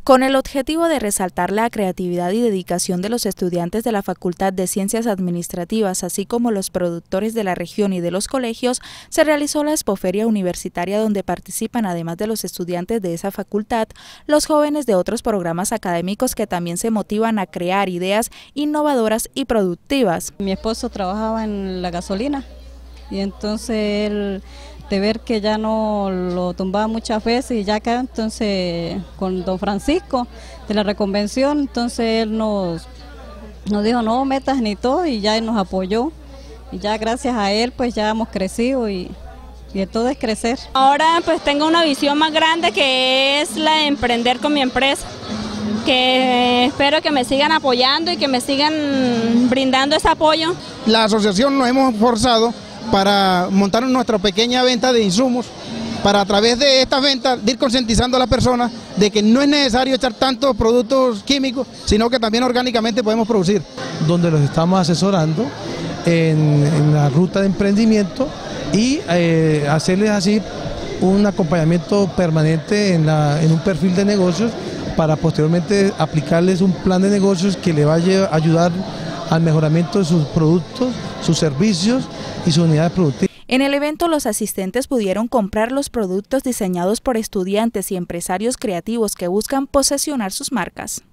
Con el objetivo de resaltar la creatividad y dedicación de los estudiantes de la Facultad de Ciencias Administrativas, así como los productores de la región y de los colegios, se realizó la Expoferia Universitaria, donde participan, además de los estudiantes de esa facultad, los jóvenes de otros programas académicos que también se motivan a crear ideas innovadoras y productivas. Mi esposo trabajaba en la gasolina y entonces él, de ver que ya no lo tumbaba muchas veces y ya acá, entonces con don Francisco de la reconvención, entonces él nos dijo no metas ni todo, y ya él nos apoyó y ya gracias a él pues ya hemos crecido y todo es crecer. Ahora pues tengo una visión más grande, que es la de emprender con mi empresa, que espero que me sigan apoyando y que me sigan brindando ese apoyo. La asociación nos hemos esforzado para montar nuestra pequeña venta de insumos, para a través de estas ventas ir concientizando a las personas de que no es necesario echar tantos productos químicos, sino que también orgánicamente podemos producir. Donde los estamos asesorando en la ruta de emprendimiento y hacerles así un acompañamiento permanente en un perfil de negocios, para posteriormente aplicarles un plan de negocios que le vaya a ayudar al mejoramiento de sus productos, sus servicios y sus unidades productivas. En el evento, los asistentes pudieron comprar los productos diseñados por estudiantes y empresarios creativos que buscan posesionar sus marcas.